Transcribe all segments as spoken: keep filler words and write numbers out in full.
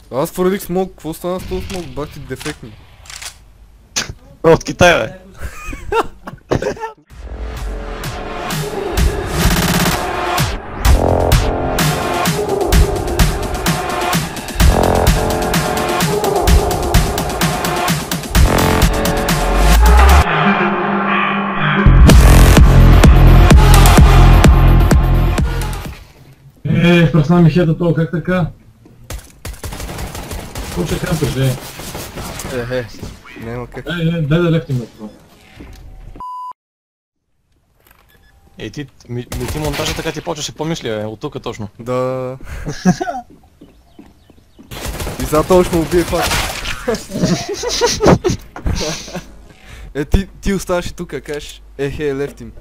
Аз твърдих смок, какво стана с този смок? Бах ти дефектни. От Китай, бе. Е, пръсна ми хеда това, как така? Какво ще кампаш, е? Ехе, няма как. Е, е, дай да лефтим на това. Ей, ти, ми, ми ти монтажа така ти почваше помисли, бе, от тук точно. Да. И за точно убие факт. Е, ти, ти оставаш и тука, кажеш, ехе, лефтим.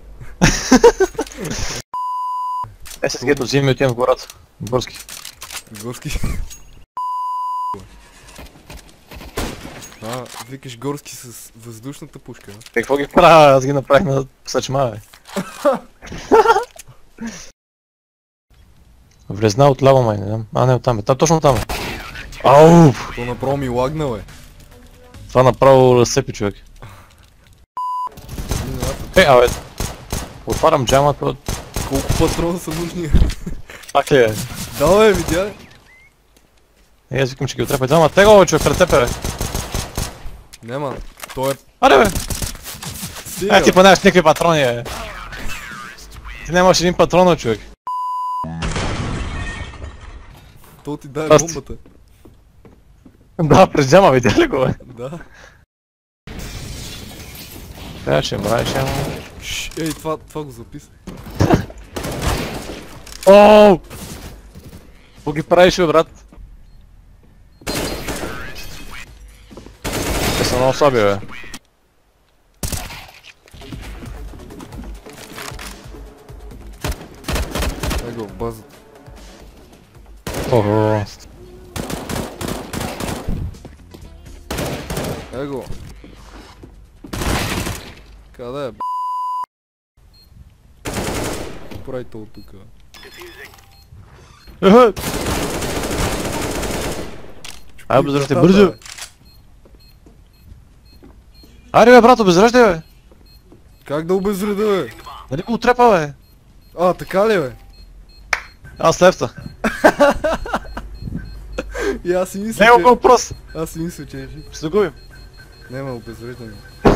Е, сега ето взимаме отивам в гората. Горски. Горски. А, викаш горски с въздушната пушка, а? Какво ги правя? Аз ги направих на съчма, бе. Влезна от ляво, май, не знам. А, не, оттам е. Та, точно там е. Ау! То направо ми лагна, бе. Това направо разцепи, човек. Е, абе. Отварям джамата. Колко патрона са нужни? Пак ли е? Да, бе, видя. Е, аз викам, че ги отрепа. Ама тега, бе, човек, пред тебе, бе. Нема, той е... Аре, бе! Стига. Е, ти па нямаш никакви патрони, бе. Ти нямаш един патрон, човек. То ти дай Аз- бомбата. Да, през джама, видя ли го, бе? Да. Трябва, ще мравиш, ама... Шш, ей, това, това го записай. Ооо! Какво ги правиш, бе, брат? Те са много слаби, бе. Дай го в базата. Ого. Ей го. Къде е, б***? Прави то от тука. Ехе! Ай, обезръжте, бързо! Аре, бе, брат, обезръжте, бе! Как да обезреда, бе? Нали го отрепа, бе? А, така ли, бе? Аз лефта. И аз си мисля, Не, че... го въпрос! Аз си мисля, че е жив. Ще загубим. Нема, обезвреждане.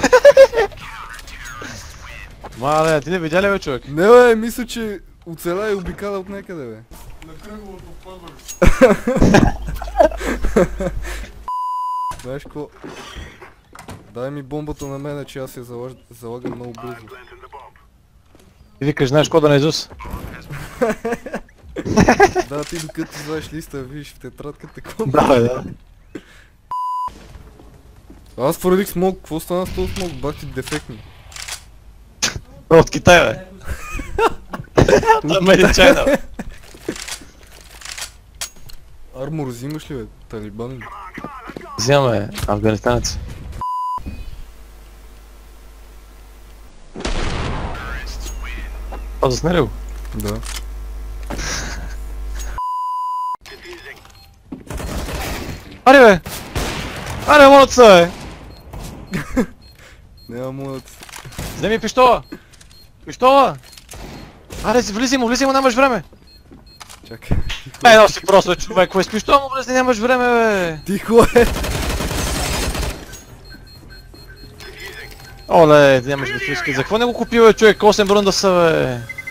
Ма, не, ти не видя ли, бе, човек? Не, бе, мисля, че оцеля и обикаля от някъде, бе. На кръговото падване. Знаеш какво? Дай ми бомбата на мене, че аз я залаг... залагам много бързо. Ти викаш, знаеш кода на Изус? Да, ти докато знаеш листа, видиш в тетрадката какво. Да, бе, да. Аз твърдих смок, какво стана с този смок? Бах ти дефектни. От Китай, бе. Това е Made in China, бе. Армор взимаш ли, бе? Талибани? Взимаме, афганистанец. Това заснели го? Да. Аре, бе! Аре, моля се, бе! Няма моят... Вземи пиштола! Пиштола! Аре, влизи му, влизи му, нямаш време! Чакай. Е, но си просто човек, кое с пиштола му влезе, нямаш време, бе! Тихо е! Оле, нямаш да фишки. За какво не го купи, бе, човек? осем рунда са, бе!